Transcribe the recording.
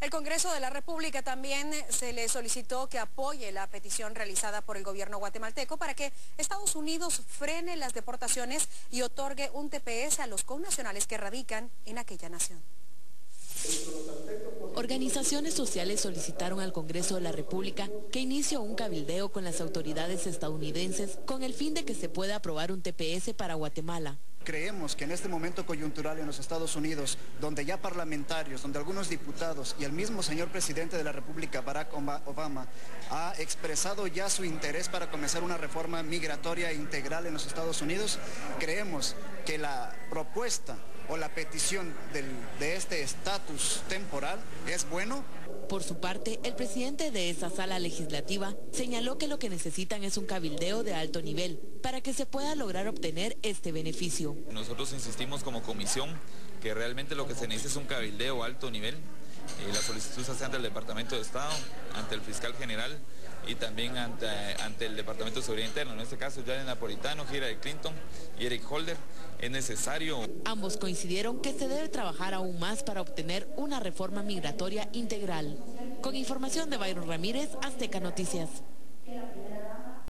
El Congreso de la República también se le solicitó que apoye la petición realizada por el gobierno guatemalteco para que Estados Unidos frene las deportaciones y otorgue un TPS a los connacionales que radican en aquella nación. Organizaciones sociales solicitaron al Congreso de la República que inicie un cabildeo con las autoridades estadounidenses con el fin de que se pueda aprobar un TPS para Guatemala. Creemos que en este momento coyuntural en los Estados Unidos, donde ya parlamentarios, donde algunos diputados y el mismo señor presidente de la República, Barack Obama, ha expresado ya su interés para comenzar una reforma migratoria integral en los Estados Unidos, creemos que la propuesta o la petición de este estatus temporal es bueno. Por su parte, el presidente de esa sala legislativa señaló que lo que necesitan es un cabildeo de alto nivel para que se pueda lograr obtener este beneficio. Nosotros insistimos como comisión que realmente lo que se necesita es un cabildeo a alto nivel. La solicitud se hace ante el Departamento de Estado, ante el Fiscal General y también ante el Departamento de Seguridad Interna. En este caso, Janet Napolitano, Hillary Clinton y Eric Holder. Es necesario. Ambos coincidieron que se debe trabajar aún más para obtener una reforma migratoria integral. Con información de Byron Ramírez, Azteca Noticias.